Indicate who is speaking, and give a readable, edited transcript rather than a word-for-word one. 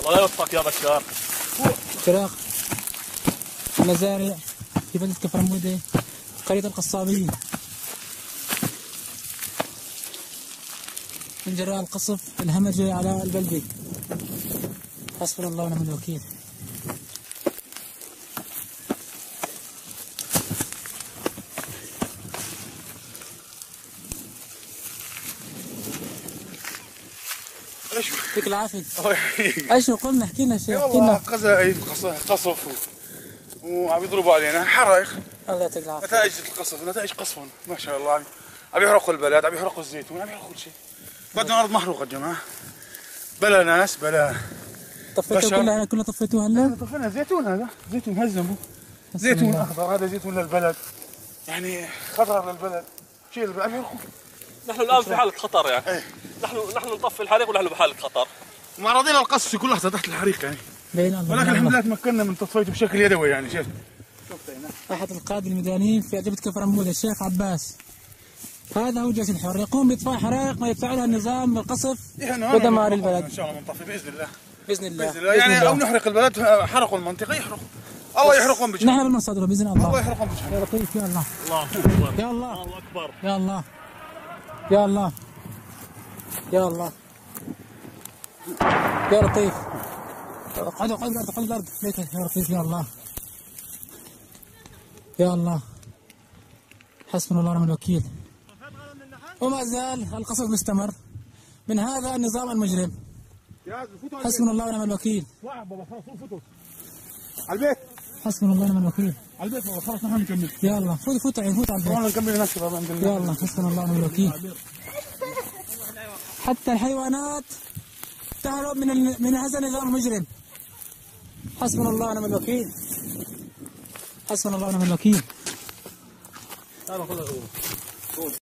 Speaker 1: الله يوفقك يا بشار.
Speaker 2: فراق مزارع في بلدة كفر عمودة قرية القصابين من جراء القصف الهمجي على البلدة. حسبنا الله ونعم الوكيل. يعطيك العافية. ايش قلنا احكي لنا شيء.
Speaker 3: والله قصف وعم يضربوا علينا حرائق.
Speaker 2: الله يعطيك العافية.
Speaker 3: نتائج القصف نتائج قصفهم ما شاء الله. عم يحرقوا البلد، عم يحرقوا الزيتون، عم يحرقوا كل شيء. بدنا ارض محروقه يا جماعه. بلا ناس بلا.
Speaker 2: طفيتوا كلها طفيتوها هلا؟
Speaker 3: طفينا زيتون، هذا زيتون هزموا. زيتون اخضر، هذا زيتون للبلد. يعني خطر للبلد. شيء اللي عم يحرقوا.
Speaker 1: نحن الان في حالة خطر يعني. ايه. نحن نطفي الحريق ونحن بحالة خطر.
Speaker 3: ما راضينا القصف في كل لحظه تحت الحريق يعني. ولكن الحمد لله تمكنا من تطفيته بشكل يدوي يعني. شفت
Speaker 2: احد القاده الميدانيين في عجبة كفر عمودة الشيخ عباس، هذا هو جيش الحر، يقوم باطفاء حرائق ما يدفعها النظام بالقصف ودمار البلد.
Speaker 3: ان شاء الله بنطفي باذن الله.
Speaker 2: باذن الله.
Speaker 3: باذن الله يعني او نحرق البلد. حرقوا المنطقه يحرقوا. الله يحرقهم بجهل.
Speaker 2: نحن بالمصادر باذن الله.
Speaker 3: الله يحرقهم بجهل.
Speaker 2: يا لطيف يا الله.
Speaker 1: الله اكبر.
Speaker 2: يا الله.
Speaker 1: الله اكبر.
Speaker 2: يا الله. يا الله. يا الله. يا لطيف. اقعدوا الارض ليك يا لطيف. يا الله. يا الله. حسبنا الله ونعم الوكيل. وما زال القصف مستمر من هذا النظام المجرم. حسبنا الله ونعم الوكيل.
Speaker 3: على البيت.
Speaker 2: حسبنا الله ونعم الوكيل.
Speaker 3: على البيت والله خلاص نحن نكمل.
Speaker 2: يا الله فوت على البيت.
Speaker 3: والله نكمل نفسي والله.
Speaker 2: يا الله حسبنا الله ونعم الوكيل. حتى الحيوانات تهرب من هذا النظام المجرم. حسبنا الله ونعم الوكيل. حسبنا الله ونعم الوكيل.